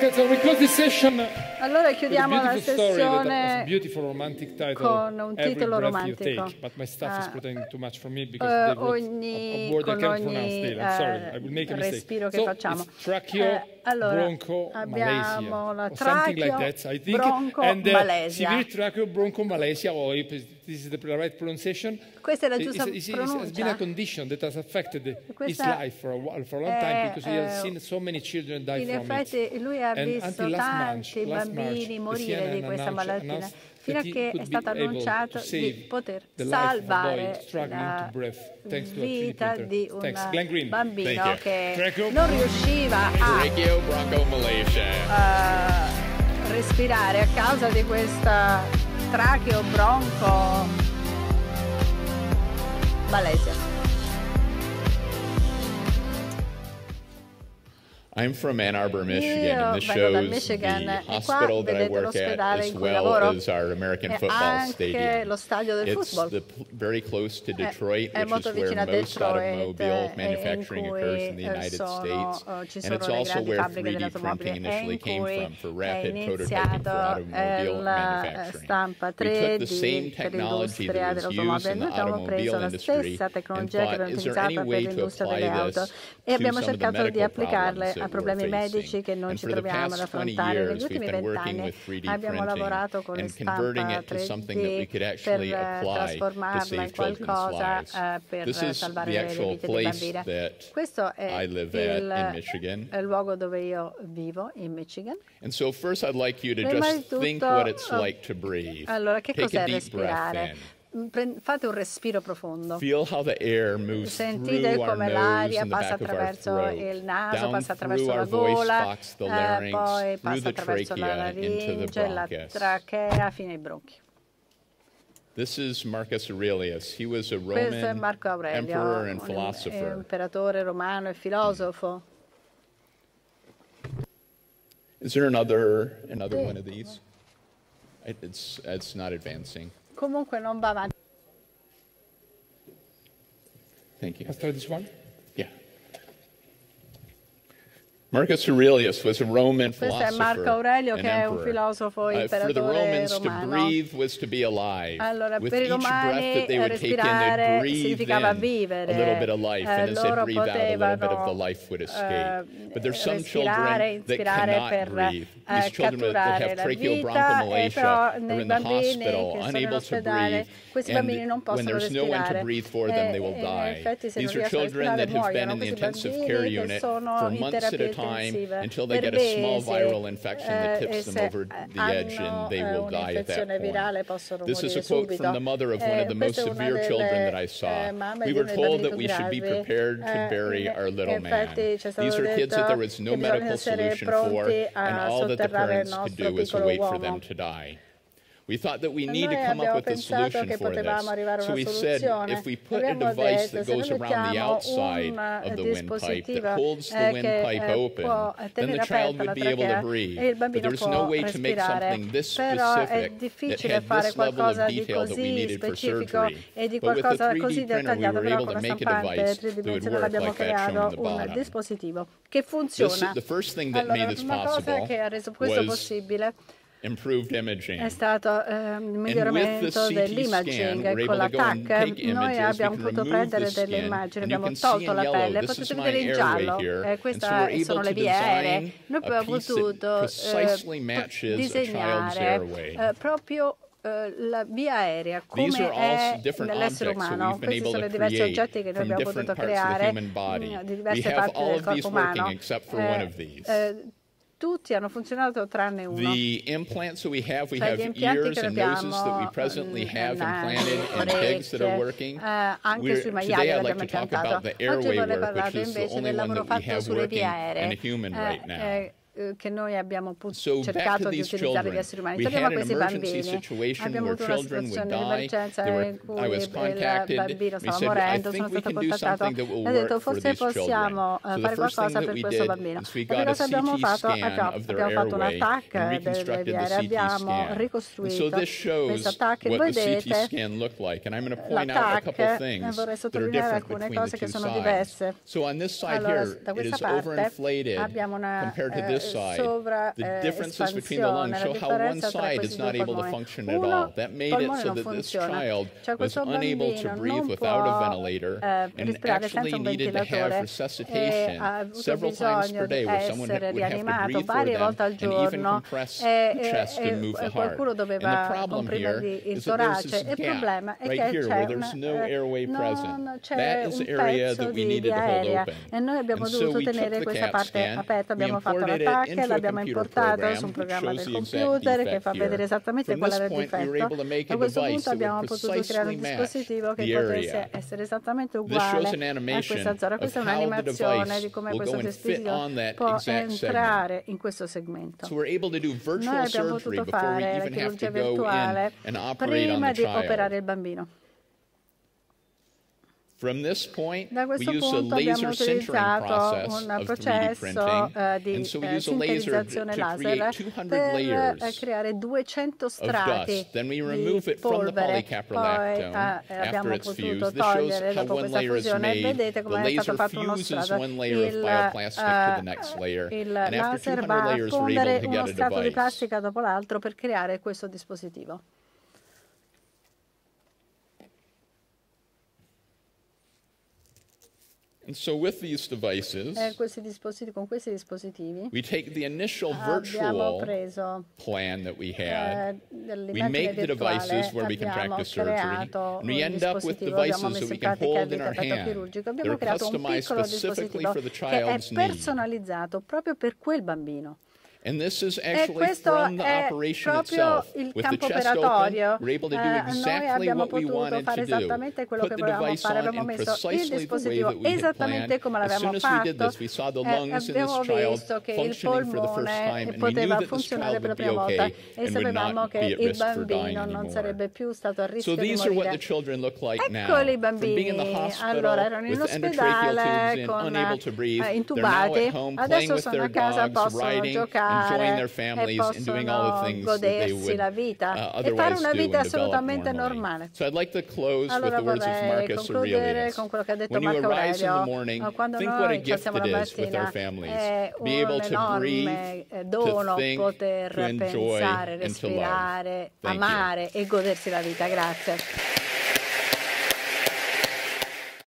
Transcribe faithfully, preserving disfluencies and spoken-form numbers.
right, so we close this session. Allora chiudiamo la sessione con un titolo romantico. Take, but my staff is protecting too much from me because uh, they wrote ogni, a, a word con I can't ogni pronounce still. I'm sorry, I will make a mistake. respiro che so facciamo. Tracheo, eh, allora, bronco, abbiamo la or something like tracheo, that, I think. bronco, and, uh, Malesia. Severe tracheo, bronco, Malesia, or if this is the right pronunciation. Questa è la giusta it's, it's, pronuncia. It has been a condition that has affected his Questa life for a, while, for a long time because he has seen so many children die in from effetti it. lui ha And visto tanti March, bambini March, morire di questa malattia, fino a che è stato annunciato di poter salvare la vita di un bambino che non riusciva a uh, respirare a causa di questa tracheo bronco Malesia. I'm from Ann Arbor, Michigan, Io and this vengo dal shows Michigan, the e qua hospital that I vedete work at l'ospedale as in cui well lavoro as our American e football anche stadium. lo stadio del It's football. the, very close to Detroit, È, è which molto is where vicino a most Detroit, automobile in manufacturing cui occurs in the United sono, States, uh, ci and sono it's le also grandi where fabbriche three D dell'automobile printing e initially in came cui from for è rapid prototyping for iniziato automobile la manufacturing. stampa We tre took D the same per technology l'industria that was used dell'automobile. in Noi the abbiamo preso automobile la industry stessa and tecnologia che thought, abbiamo is there utilizzato any per way to l'industria apply delle auto this e abbiamo to some of the cercato di medical applicarle problems a that problemi we're medici facing? che non And ci for the troviamo ad past twenty affrontare. Negli years, we've ultimi been working vent'anni with three D abbiamo printing lavorato con le and converting stampa it to tre something that we D could per actually apply to trasformarla in save children's qualcosa lives. eh, per This is salvare the le actual vite dei place bambini. that Questo è I live at il, in Michigan. è il luogo dove io vivo, in Michigan. And so first I'd like you to Prima di just tutto, think what it's uh, like to breathe. Allora, che Take a cos'è deep breath respirare? in. Pre- fate un respiro profondo. Feel how the air moves Sentite through our come nose l'aria and the passa back of our attraverso throat, il naso, down passa through attraverso our la voice gola, box, the eh, larynx, poi through passa the attraverso la trachea into the laringe, la bronchus. trachea fino ai bronchi. This is Marcus Aurelius. He was a Questo è Roman Marco Aurelio, emperor and un philosopher. imperatore romano e filosofo. Is there another another Sì. one of these? It- It's it's not advancing. Comunque non va avanti. Thank you. Let's try this one. Yeah. Marcus Aurelius was a Roman Questo è philosopher Marco Aurelio, and che è un emperor. filosofo Uh, for the imperatore Romans, to romano. breathe was to be alive. Allora, With per i each breath romani that they would take in, respirare they'd breathe significava in vivere. a little bit of life, Eh, and as they loro breathed out, a little bit of the potevano life would eh, escape. But there's some respirare, children that inspirare cannot per breathe. eh, These children that catturare have la vita, e tracheobronchomalacia però are nei in the bambini hospital, che sono in unable to ospedale, breathe, questi bambini non and when possono there's no one to respirare. breathe for them, they will E- e die. in effetti se These non are riescono a children respirare that have been muoiono. in the Questi intensive bambini care che unit sono for in months at terapia a time intensiva until they per get a small mesi, viral infection that eh, tips e them se over the edge and they hanno will die at that un'infezione virale point. possono This is a morire quote subito. from the mother of one Eh, of the most questa è una severe children delle, that I saw. eh, mamme We di were uno dei told bambini that we should be gravi. prepared to Eh, bury in- our little infatti man. ci è stato These are kids that there was detto no che bisogna medical essere solution for, pronti a and all that the sotterrare il parents could nostro do was to piccolo wait for uomo. them to die. We thought that we need Noi to come up abbiamo with a pensato solution che for potevamo arrivare this. a So una we said, soluzione. if we put a Abbiamo device detto, that se noi goes around the mettiamo outside un of the windpipe dispositivo that holds the eh, che windpipe eh, open, può then the tenere child aperta la would be able to trachea breathe. e il But bambino there's può no way to make respirare. something this Però è specific that difficile had fare this level of qualcosa di detail that we così needed for specifico surgery. e di But with the qualcosa three D così printer, we dettagliato, were però able con to la make a stampante device that would tridimensionale work abbiamo like that shown creato in the un bottom. dispositivo che This, funziona. the first thing that Allora, made la this prima cosa possible che ha reso questo was possibile improved imaging. è stato eh, il miglioramento dell'imaging. Con la T A C noi abbiamo potuto prendere delle immagini, abbiamo tolto la pelle, potete vedere in giallo, eh, queste sono le vie aeree. Noi abbiamo potuto eh, disegnare eh, proprio eh, la via aerea come è nell'essere umano. Questi sono i diversi oggetti che noi abbiamo potuto creare mh, di diverse parti del corpo umano. Eh, eh, tutti hanno funzionato tranne uno. The implants that we have, we Cioè, have gli impianti ears che and noses that we abbiamo, presently have nasi, implanted in pigs that are working. eh, anche We're- sui maiali today che I'd abbiamo like to talk impiantato. about the Oggi airway vorrei work, which parlare is the invece only del one lavoro that we fatto have sulle vie working aeree in a human right now. eh, eh, che noi abbiamo pu- So back cercato to di these utilizzare children. gli esseri umani. We Torniamo a had an questi emergency bambini. situation Abbiamo where avuto una children would situazione di die. emergenza There were- in cui I was il contacted. bambino We stava said, I morendo, think sono we stato can do contattato something that will e ho detto work for forse these children. possiamo eh, So the fare first thing qualcosa that per we questo did bambino. is we La prima got a cosa che abbiamo C T fatto, scan abbiamo, of their abbiamo fatto un airway attacco and delle reconstructed vie the aeree, C T abbiamo scan. And so ricostruito this shows questo attacco e what the C T vedete scan looked like. And I'm going to point out a couple l'attacco, things vorrei that are sottolineare different alcune between cose the che two sono sides. diverse. So on this side Allora, here, da it questa is parte overinflated abbiamo una compared to eh, this sovra espansione, la differenza tra questi due polmoni. Uno polmone non funziona, cioè questo bambino non può eh, respirare senza un ventilatore e ha avuto bisogno di essere rianimato varie volte al giorno e, e, e qualcuno doveva comprimere il torace. Il problema è che c'è un pezzo di, di aerea e noi abbiamo dovuto tenere questa parte aperta, abbiamo fatto l'attacco, l'abbiamo importato su un programma del computer che fa vedere esattamente qual era il difetto. A questo punto abbiamo potuto creare un dispositivo che potesse essere esattamente uguale a questa zona. Questa è un'animazione di come questo dispositivo può entrare in questo segmento. Noi abbiamo potuto fare la chirurgia virtuale prima di operare il bambino. Da questo punto abbiamo utilizzato un processo uh, di uh, sintetizzazione laser per uh, creare duecento strati di polvere. Poi uh, abbiamo potuto togliere dopo questa fusione e vedete come è stato fatto uno strato. Il, uh, il laser va a fondere uno strato di plastica dopo l'altro per creare questo dispositivo. And so with these devices, eh, questi dispositivi, con questi dispositivi we take the initial virtual preso, plan that we had, eh, we make the devices where we can practice surgery, and we end up with devices that we can hold in our hand. They're customized specifically for the child's needs. È personalizzato proprio per quel bambino. And this is actually from the operation itself. With the chest open, we're able to do exactly what we wanted to do. Put the device on in precisely the way that we had planned. As soon as we did this, we saw the lungs in this child functioning for the first time, and we knew that this child would be okay and would not be at risk for dying anymore. So these are what the children look like now. From being in the hospital with endotracheal tubes in, unable to breathe, they're now at home playing with their dogs, riding, enjoying their families and doing all the things that they would uh, otherwise do and develop normally. So I'd like to close with the words of Marcus Aurelius. When you arise in the morning, think what a gift it is with our families. Be able to breathe, to think, to enjoy, and to love. Thank you.